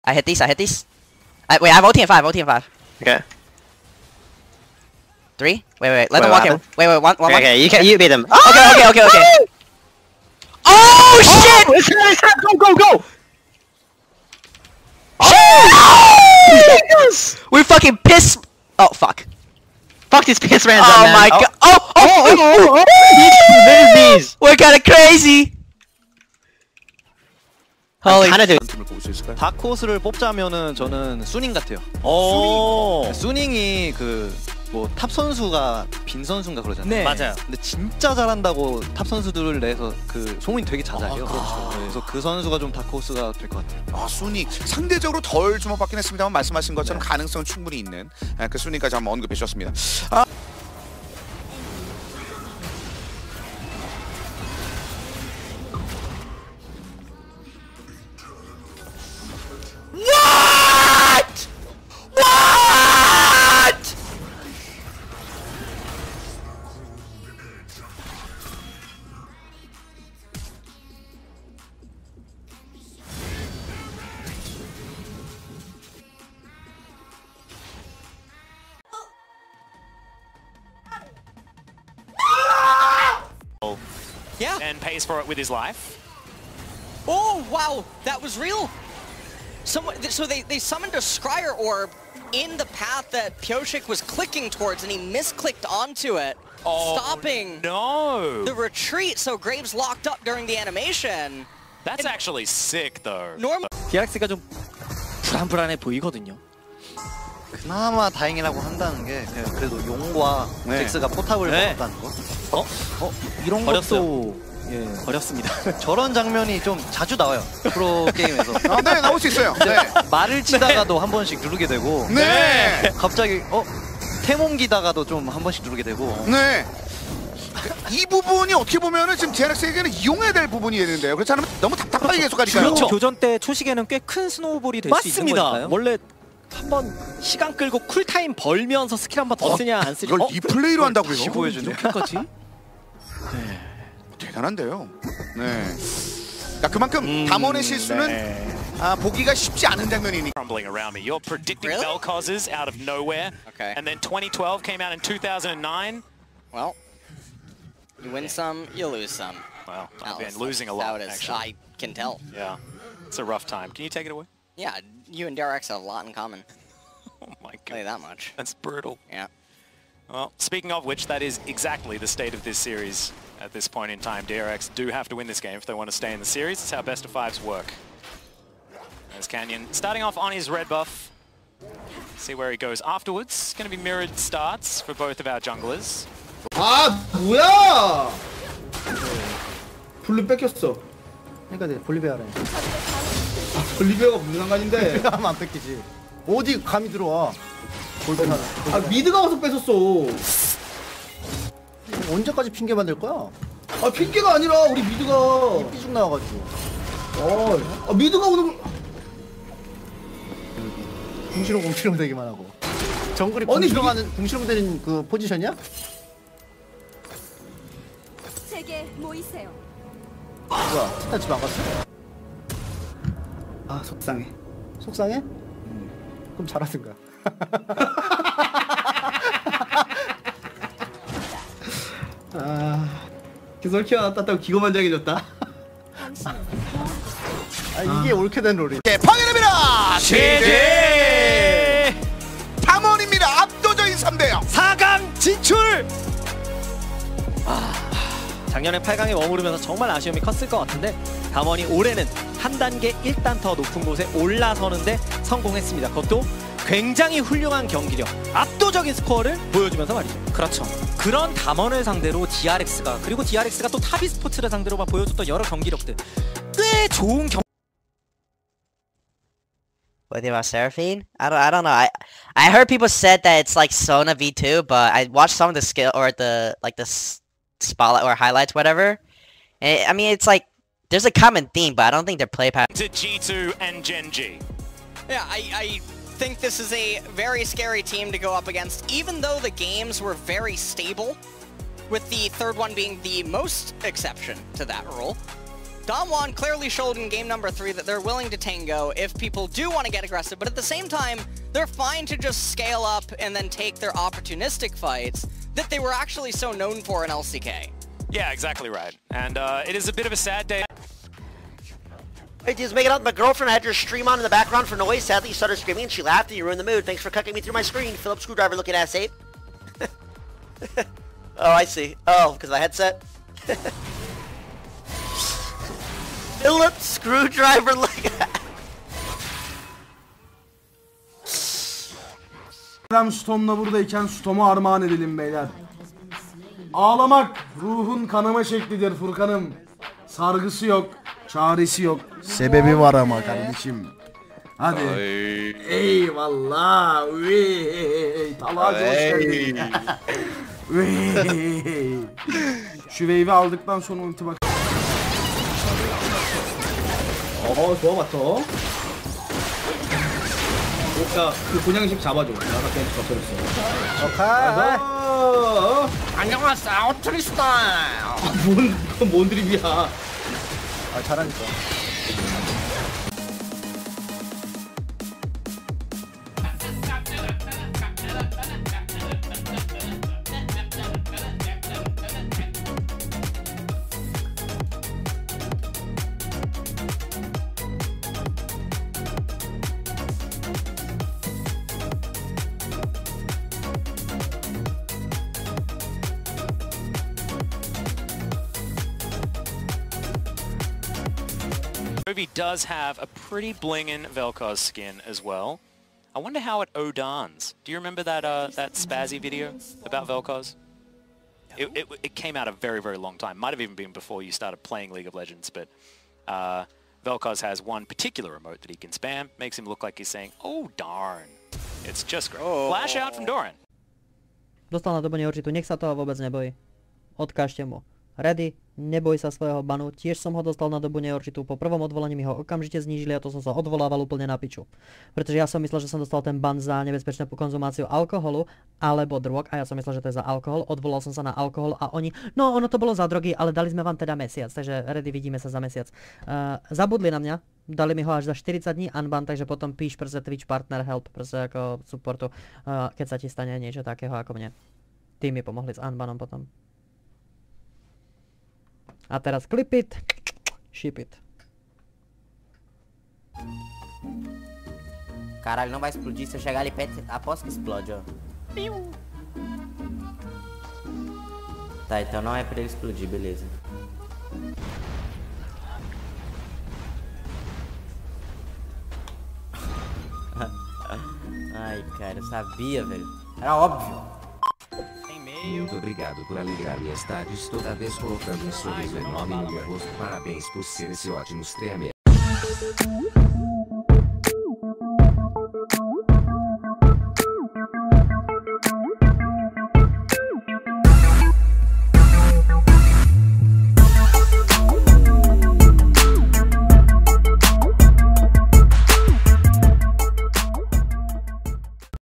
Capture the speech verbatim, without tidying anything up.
I hit these. I hit these. I, wait, I have O T in five. O T in five. Okay. Three. Wait, wait, wait. Let Wait, them what walk in. happened? Wait, wait. One, one, Okay, one. okay, you can you beat him. Okay, okay, okay, okay. Oh shit! It's time, it's time. Go, go, go! Oh! We fucking piss. Oh fuck. Fuck these piss rans Oh up, man. my god. Oh, oh, oh, oh, oh, oh. We're kinda crazy. Holy. Kinda do. 다크호스를 뽑자면은 저는 수닝 같아요. 오. 수닝이 그 뭐 탑 선수가 빈 선수인가 그러잖아요. 네. 맞아요. 근데 진짜 잘한다고 탑 선수들을 내서 그 소문이 되게 잦아요. 아, 그렇죠. 네, 그래서 그 선수가 좀 다크호스가 될 것 같아요. 아, 수닉 상대적으로 덜 주목받긴 했습니다만 말씀하신 것처럼 네. 가능성은 충분히 있는 아, 그 수닉까지 한번 언급해 주셨습니다. 아. What? What? Yeah. And pays for it with his life. Oh, wow, that was real. Someone, so they, they summoned a Scryer Orb in the path that Pyosik was clicking towards, and he misclicked onto it, oh, stopping no. the retreat, so Graves locked up during the animation. That's and actually sick, though. Normal. 디알엑스가 좀 불안불안해 보이거든요. 그나마 다행이라고 한다는 게 그래도 용과 네. 잭스가 포탑을 네. 먹었다는 거. 어? 어? 이런 버렸어요. 것도 예, 버렸습니다. 저런 장면이 좀 자주 나와요. 프로 게임에서. 아, 네, 나올 수 있어요. 네. 말을 치다가도 한 번씩 누르게 되고. 네. 갑자기 어? 템 옮기다가도 좀 한 번씩 누르게 되고. 네. 이 부분이 어떻게 보면은 지금 디알엑스에게는 이용해야 될 부분이 되는데요. 그렇지 않으면 너무 답답하게 계속 가니까요. 그렇죠. 교전 때 초시계는 꽤 큰 스노우볼이 될 수 있는 거니까요. 원래 한번 시간 끌고 쿨타임 벌면서 스킬 한 번 더 쓰냐 안 쓰냐. 이걸 어? 리플레이로 한다고요? 다시 보여주네. 이렇게까지? 네. 대단한데요. 네. 그러니까 그만큼 음, 담원의 실수는 네. 아, 보기가 쉽지 않은 장면이니까. Crumbling around me. You're predicting Really? Vel'Koz's out of nowhere. Okay. And then twenty twelve came out in two thousand nine. Well, you win some, you lose some. Well, I've Alice, been losing a that's how lot, it is. actually. I can tell. Yeah. It's a rough time. Can you take it away? Yeah, you and Derex have a lot in common. Oh my I'll tell you god. that much. That's brutal. Yeah. Well, speaking of which, that is exactly the state of this series at this point in time. D R X do have to win this game if they want to stay in the series. It's how best of fives work. There's Canyon starting off on his red buff. See where he goes afterwards. Going to be mirrored starts for both of our junglers. 아 뭐야? 블루 뺏겼어. 그러니까 내 볼리베아래. 아 볼리비아가 무슨 상관인데? 하면 안 뺏기지. 어디 감이 들어와? 볼베아. 아 미드가 와서 뺏었어. 언제까지 핑계 만들 거야? 아 핑계가 아니라 우리 미드가 삐죽 나와가지고. 어, 아 미드가 오늘 궁시렁 궁시렁 되기만 하고. 정글이 아니, 궁시렁하는 궁시렁 되는 그 포지션이야? 제게 모이세요. 뭐야? 스타 집 안 갔어? 아 속상해. 속상해? 음. 그럼 잘하든가. 아 기설 키워놨다고 기고만장해졌다. 아 이게 옳게 된 롤이. 네, 방해됩니다. 제제 담원입니다. 압도적인 삼 대 영. 사 강 진출! 아, 작년에 팔 강에 머무르면서 정말 아쉬움이 컸을 것 같은데 담원이 올해는 한 단계 일 단 더 높은 곳에 올라서는데 성공했습니다. 그것도 굉장히 훌륭한 경기력, 압도적인 스코어를 보여주면서 말이죠. 그렇죠. 그런 담원을 상대로 디알엑스가, 그리고 디알엑스가 또 타비스포츠를 상대로 막 보여줬던 여러 경기력들 꽤 좋은 경 What do you about Seraphine? I don't. I don't know. I I heard people said that it's like Sona V two, but I watched some of the skill or the like the s spotlight or highlights, whatever. And I mean, it's like there's a common theme, but I don't think their play pattern. To G two and Gen G. Yeah, I, I think this is a very scary team to go up against, even though the games were very stable, with the third one being the most exception to that rule. Damwon clearly showed in game number three that they're willing to tango if people do want to get aggressive, but at the same time, they're fine to just scale up and then take their opportunistic fights that they were actually so known for in L C K. Yeah, exactly right. And uh, it is a bit of a sad day. Hey, dudes, make it up. My girlfriend had your stream on in the background for noise. Sadly, you started screaming and she laughed and you ruined the mood. Thanks for cucking me through my screen. Philip Screwdriver looking ass ape. Oh, I see. Oh, because of the headset? Philip Screwdriver looking ass. Adam Stom'la buradayken Stom'a armağan edelim beyler. Ağlamak ruhun kanama şeklidir Furkan'ım. Sargısı yok, çaresi yok. Sebebi var ama kardeşim. Hadi. Ay. Eyvallah. Wey. Talha hoş geldin. Wey. Şu wave'i aldıktan sonra ulti bak. 어 좋아 맞죠? 야, 그 분양식 잡아줘. 나가 벤치 덮어줬어. 오케이. 안녕하세요, 트리스타. 뭔, 그건 뭔 드립이야? 아, 잘하니까. Chovy does have a pretty blingin' Vel'Koz skin as well. I wonder how it Odans. Do you remember that uh, that Spazzy video about Vel'Koz? It, it, it came out a very, very long time. Might have even been before you started playing League of Legends, but uh, Vel'Koz has one particular emote that he can spam. Makes him look like he's saying, oh darn. It's just great. Oh. Flash out from Doran. Dostal na dobu neurčitu, nech sa toho vôbec nebojí. Odkážte mu. Ready, neboj sa svojho banu, tiež som ho dostal na dobu neurčitú, po prvom odvolaní mi ho okamžite znížili a to som sa odvolával úplne na piču. Pretože ja som myslel, že som dostal ten ban za nebezpečnú konzumáciu alkoholu alebo drog a ja som myslel, že to je za alkohol, odvolal som sa na alkohol a oni, no ono to bolo za drogy, ale dali sme vám teda mesiac, takže ready, vidíme sa za mesiac. Uh, zabudli na mňa, dali mi ho až za štyridsať dní unban, takže potom píš prze Twitch partner help, prze ako supportu, uh, keď sa ti stane niečo takého ako mne. Tí mi pomohli s unbanom potom. A teraz clip it, ship it. Caralho, não vai explodir se eu chegar ali perto, aposto que explode, ó. Tá, então não é pra ele explodir, beleza. Ai, cara, eu sabia, velho. Era óbvio. Muito obrigado por alegrar minhas tardes toda vez colocando um sorriso enorme no meu rosto. Parabéns por ser esse ótimo streamer.